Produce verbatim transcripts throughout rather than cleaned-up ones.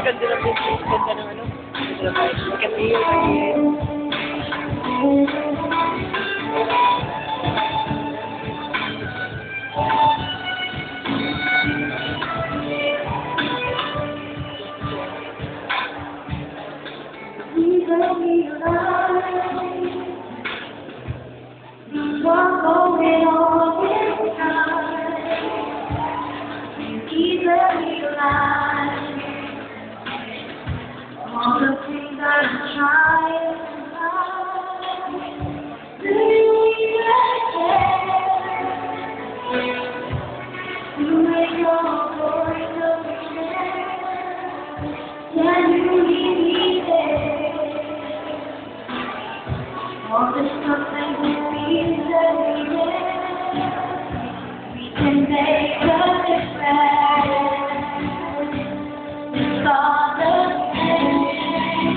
Ganda ng business, ganda ng ano. Katiyo, katiyo. What's going on inside? Either realize all the things that I'm trying to hide. Do you even care? To make your voice understand? Can you leave me there? All the stuff that we feel every day, we can make a difference. It's all the same.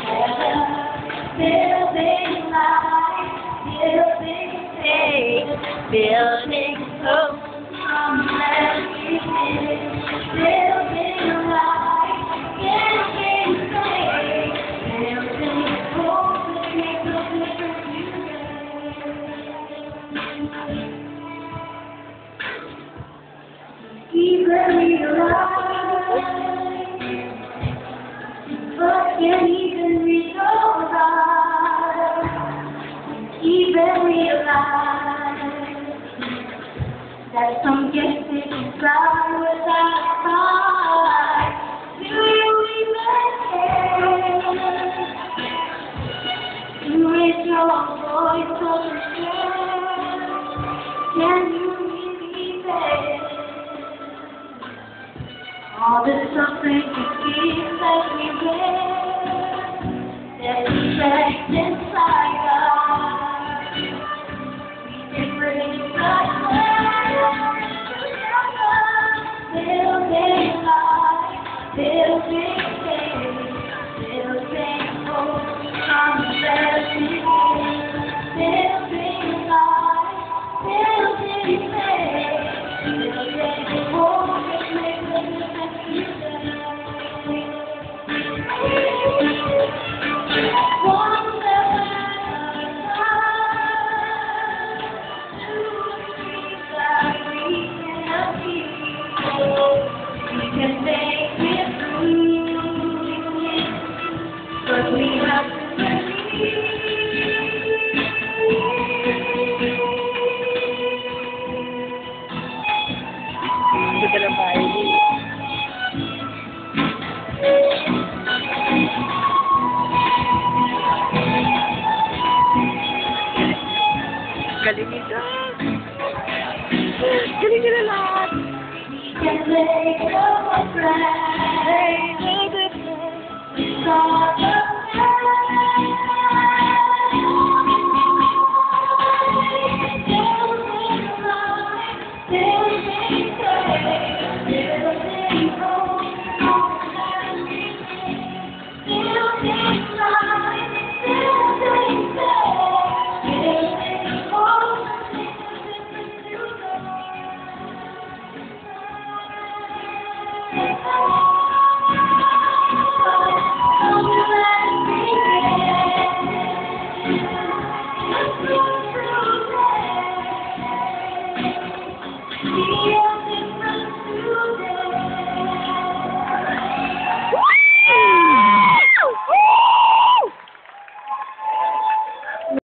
Building life, building faith, building hope from everything. Building life, building faith, building hope to make a difference. Even realize, but can't even realize, even realize that some gifted fly without a heart. Do you even care? To raise your voice over share? Can you really bear all the suffering you feel every day? There's a strength inside us. We can bring such building life, building faith, building hope from everything. Building life, building faith, building hope to make a difference today. One step at a time, to achieve that we can achieve. We can make it through, but we have to believe. Ganda ng bahay. Galing nila. Galing nila lahat. We can make a